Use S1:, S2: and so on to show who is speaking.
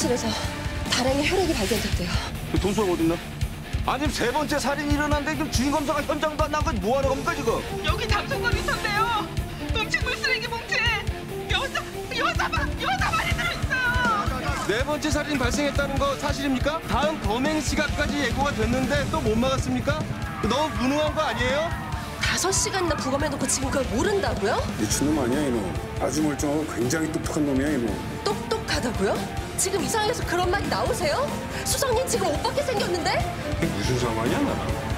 S1: 병실에서 다량의 혈액이 발견됐대요.
S2: 그 동수가 어딨나? 아니 세 번째 살인이 일어났는데 지금 주인 검사가 현장도 안 나온 건 뭐 하는 겁니까 지금?
S3: 여기 담송검 있었대요. 음식물 쓰레기 봉투에 여자 말이 들어있어요.
S2: 네 번째 살인 발생했다는 거 사실입니까? 다음 범행 시각까지 예고가 됐는데 또 못 막았습니까? 너무 무능한 거 아니에요?
S1: 5시간이나 부검해놓고 지금 그걸 모른다고요?
S4: 미친놈 아니야 이놈. 아주 멀쩡하고 굉장히 똑똑한 놈이야 이놈.
S1: 똑똑하다고요? 지금 이 상황에서 그런 말이 나오세요? 수성님 지금 옷 벗게 생겼는데?
S4: 이게 무슨 상관이야 나랑.